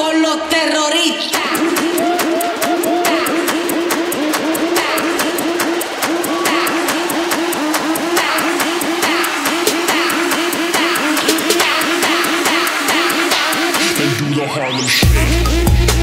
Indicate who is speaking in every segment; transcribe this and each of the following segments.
Speaker 1: con los terroristas.
Speaker 2: And do the Harlem Shake.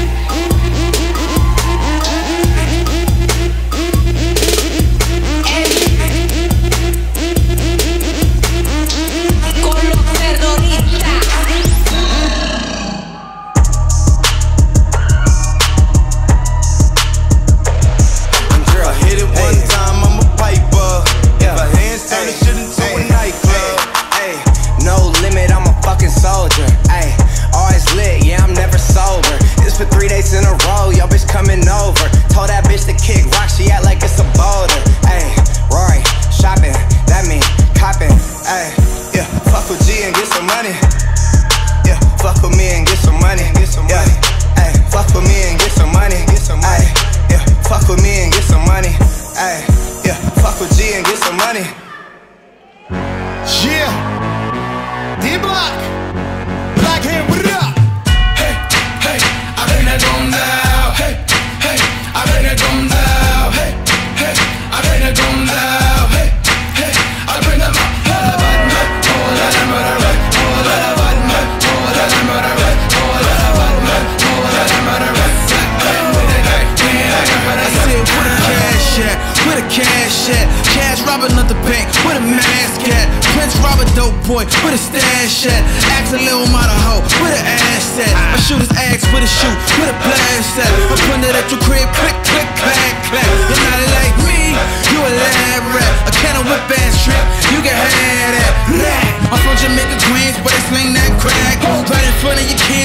Speaker 3: For 3 days in a row, yo bitch coming over. Told that bitch to kick rock, she act like it's a boulder. Ayy, Rory, shopping, that mean copping. Ayy, yeah, fuck with G and get some money. Yeah, fuck with me and get some money. Yeah, ayy, fuck with me and get some money. Ayy, yeah, fuck with me and get some money. Ayy, yeah, fuck with G and get some money.
Speaker 4: Yeah, D-Block, Black Hand, what up?
Speaker 5: I bring that drum down, hey, hey. I bring that drum down, hey, hey. I bring that drum down, hey, hey. I bring that
Speaker 6: where the cash at? Cash robbing up the bank, where the mask at? Prince Robert dope boy, where the stash at? Ask a little mother hoe, where the ass at? My shooters ask where the shoot, where the blast at? I put it at your crib, click, click, clack, clack. You're not like me, you a lab rat. A can of whip ass trip, you can have that. I'm from Jamaica, Queens, but they sling that crack. Right in front of your kids.